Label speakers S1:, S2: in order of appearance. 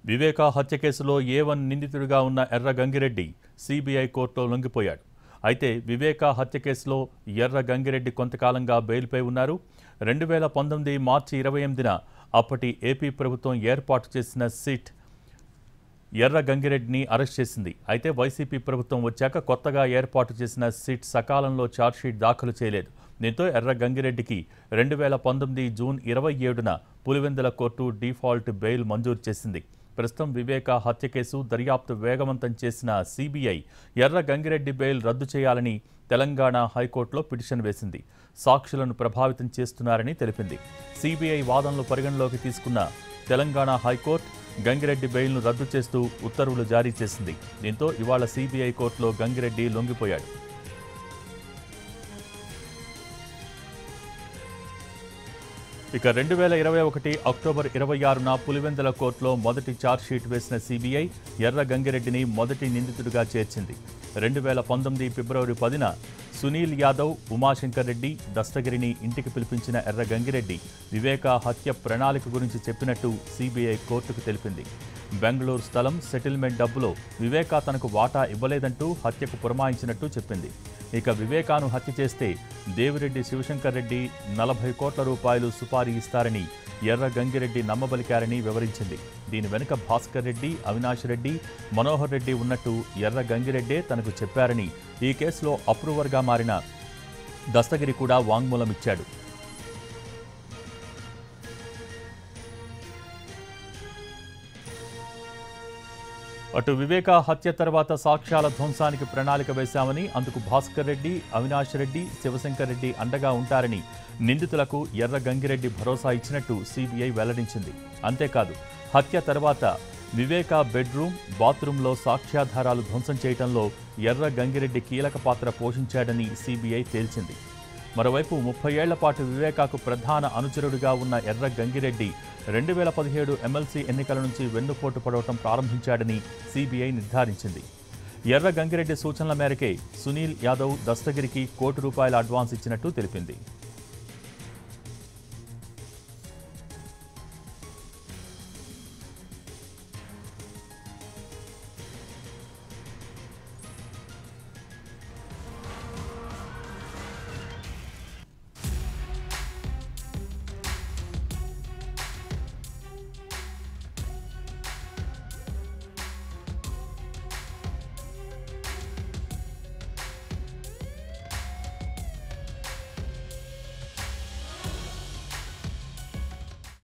S1: వివేకా హత్య కేసులో A1 నిందితుడిగా ఉన్న ఎర్ర గంగిరెడ్డి CBI కోర్టులో లొంగిపోయాడు. అయితే వివేకా హత్య కేసులో ఎర్ర గంగిరెడ్డి కొంతకాలంగా బెయిల్పై ఉన్నారు. 2019 మార్చి 28న అప్పటి ఏపీ ప్రభుత్వం ఏర్పాటు చేసిన సిట్ ఎర్ర గంగిరెడ్డిని అరెస్ట్ చేసింది. అయితే వైసీపీ ప్రభుత్వం వచ్చాక కొత్తగా ఏర్పాటు చేసిన సిట్ సకాలంలో ఛార్జ్షీట్ దాఖలు చేయలేదు. దీంతో ఎర్ర గంగిరెడ్డికి 2019 జూన్ 27న పులివెందుల కోర్టు డిఫాల్ట్ బెయిల్ మంజూరు చేసింది. ప్రస్తుతం వివేకా హత్య కేసు దర్యాప్తు వేగవంతం చేసిన CBI ఎర్ర గంగిరెడ్డి బెయిల్ రద్దు చేయాలని తెలంగాణ హైకోర్టులో పిటిషన్ వేసింది. సాక్షులను ప్రభావితం చేస్తున్నారని తెలిపింది. CBI వాదనలు పరిగణలోకి తీసుకున్న తెలంగాణ హైకోర్టు గంగిరెడ్డి బెయిల్ను రద్దు చేస్తూ ఉత్తర్వులు జారీ చేసింది. దీంతో ఇవాళ CBI కోర్టులో గంగిరెడ్డి లొంగిపోయాడు. ఇక 2021 అక్టోబర్ 26న పులివెందుల కోర్టులో మొదటి ఛార్జ్షీట్ వేసిన CBI ఎర్ర గంగిరెడ్డిని మొదటి నిందితుడిగా చేర్చింది. 2019 ఫిబ్రవరి 10న సునీల్ యాదవ్, ఉమాశంకర్ రెడ్డి, దస్తగిరిని ఇంటికి పిలిపించిన ఎర్ర గంగిరెడ్డి వివేకా హత్య ప్రణాళిక గురించి చెప్పినట్టు CBI కోర్టుకు తెలిపింది. బెంగళూరు స్థలం సెటిల్మెంట్ డబ్బులో వివేకా తనకు వాటా ఇవ్వలేదంటూ హత్యకు పురమాయించినట్టు చెప్పింది. ఇక వివేకాను హత్య చేస్తే దేవిరెడ్డి శివశంకర్ రెడ్డి 40 కోట్ల రూపాయలు సుపారీ ఇస్తారని ఎర్ర గంగిరెడ్డి నమ్మబలికారని వివరించింది. దీని వెనుక భాస్కర్ రెడ్డి, అవినాష్ రెడ్డి, మనోహర్ రెడ్డి ఉన్నట్టు ఎర్ర గంగిరెడ్డే తనకు చెప్పారని ఈ కేసులో అప్రూవర్గా మారిన దస్తగిరి కూడా వాంగ్మూలం ఇచ్చాడు. అటు వివేకా హత్య తర్వాత సాక్ష్యాల ధ్వంసానికి ప్రణాళిక వేశామని, అందుకు భాస్కర్ రెడ్డి, అవినాష్ రెడ్డి, శివశంకర్ రెడ్డి అండగా ఉంటారని నిందితులకు ఎర్ర గంగిరెడ్డి భరోసా ఇచ్చినట్టు CBI వెల్లడించింది. అంతేకాదు హత్య తర్వాత వివేకా బెడ్రూమ్, బాత్రూంలో సాక్ష్యాధారాలు ధ్వంసం చేయడంలో ఎర్ర గంగిరెడ్డి కీలక పాత్ర పోషించాడని CBI తేల్చింది. మరోవైపు 30 ఏళ్ల పాటు వివేకాకు ప్రధాన అనుచరుడిగా ఉన్న ఎర్ర గంగిరెడ్డి 2017 MLC ఎన్నికల నుంచి వెన్నుపోటు పడవటం ప్రారంభించాడని CBI నిర్ధారించింది. ఎర్ర గంగిరెడ్డి సూచనల మేరకే సునీల్ యాదవ్, దస్తగిరికి ₹1 కోటి అడ్వాన్స్ ఇచ్చినట్టు తెలిపింది.